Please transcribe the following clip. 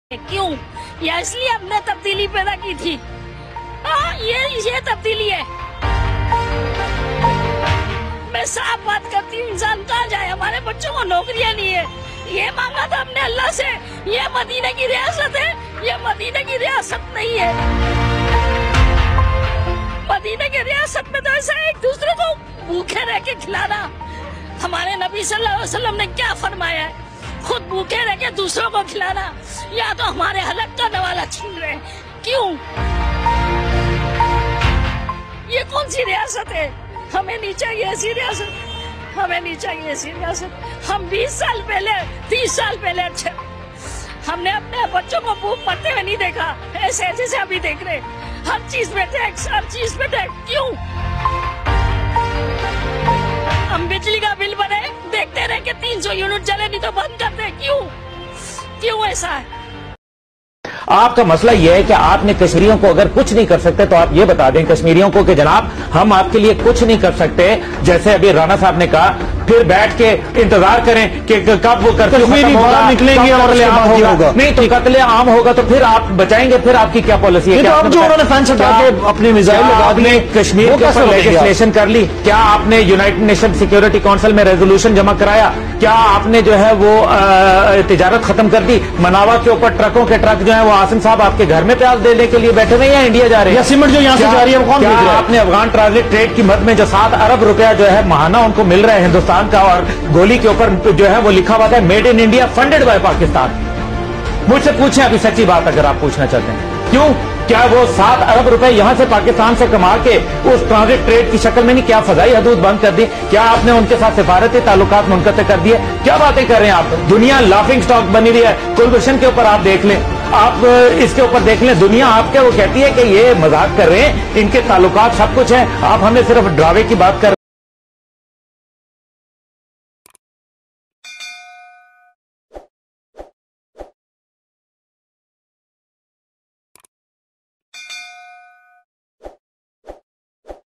क्यों? या इसलिए हमने तब्दीली पैदा की थी। ये तब्दीली है। मैं साफ बात करती हूँ, इंसान कहाँ जाए? हमारे बच्चों को नौकरियाँ नहीं है। ये मांगा था हमने अल्लाह से। ये मदीने की रियासत है, ये मदीने की रियासत नहीं है। मदीने की रियासत में तो ऐसा एक दूसरे को भूखे रह के खिलाना। हमारे नबी सल्लल्लाहु अलैहि वसल्लम ने क्या फरमाया है? खुद भूखे रह के दूसरों को खिलाना, या तो हमारे हलक का नवाला छीन रहे। क्यों? ये कौन सी रियासत है? हमें नहीं चाहिए ऐसी रियासत, हमें नहीं चाहिए ऐसी रियासत। हम 20 साल पहले 30 साल पहले अच्छे, हमने अपने बच्चों को भूख मरते हुए नहीं देखा ऐसे जैसे अभी देख रहे। हर चीज में टैक्स, हर चीज में टैक्स। क्यों? हम बिजली का बिल भरे, देखते रहे कि 300 यूनिट चले, नहीं तो बंद कर दे। क्यों ऐसा है? आपका मसला यह है कि आपने कश्मीरियों को अगर कुछ नहीं कर सकते तो आप ये बता दें कश्मीरियों को कि जनाब हम आपके लिए कुछ नहीं कर सकते। जैसे अभी राणा साहब ने कहा, फिर बैठ के इंतजार करें कि कब वो करते निकलेंगे और आम होगा। नहीं तो कत्ले आम होगा तो फिर आप बचाएंगे। फिर आपकी क्या पॉलिसी है? तो जो उन्होंने फैंस हटा के अपने मिसाइल लगा दिए, कश्मीर के ऊपर लेजिस्लेशन कर ली? क्या आपने यूनाइटेड नेशन सिक्योरिटी काउंसिल में रेजोल्यूशन जमा कराया? क्या आपने जो है वो तिजारत खत्म कर दी? मनावा के ऊपर ट्रकों के ट्रक जो है वो आसिम साहब आपके घर में प्याज देने के लिए बैठे हुए या इंडिया जा रहे हैं? या सीमेंट जो यहाँ से जा रही है वो कौन भेज रहा है? आपने अफगान ट्रांजिट ट्रेड की मद में जो 7 अरब रुपया जो है महाना उनको मिल रहा है हिंदुस्तान का, और गोली के ऊपर जो है वो लिखा हुआ था made in India funded by Pakistan. मुझसे पूछें अभी सच्ची बात अगर आप पूछना चाहते हैं। क्यों? क्या वो 7 अरब रुपए यहां से पाकिस्तान से कमा के उस ट्रांजिट ट्रेड की शक्ल में नहीं, क्या फजाई हदूद बंद कर दी? क्या आपने उनके साथ सिफारती ताल्लुकात मुनक़ते कर दिए? क्या बातें कर रहे हैं आप? दुनिया लाफिंग स्टॉक बनी हुई है। कुलभूषण के ऊपर आप देख लें, आप इसके ऊपर देख लें, दुनिया आपके वो कहती है कि ये मजाक कर रहे हैं, इनके ताल्लुकात सब कुछ है। आप हमें सिर्फ ड्रावे की बात कर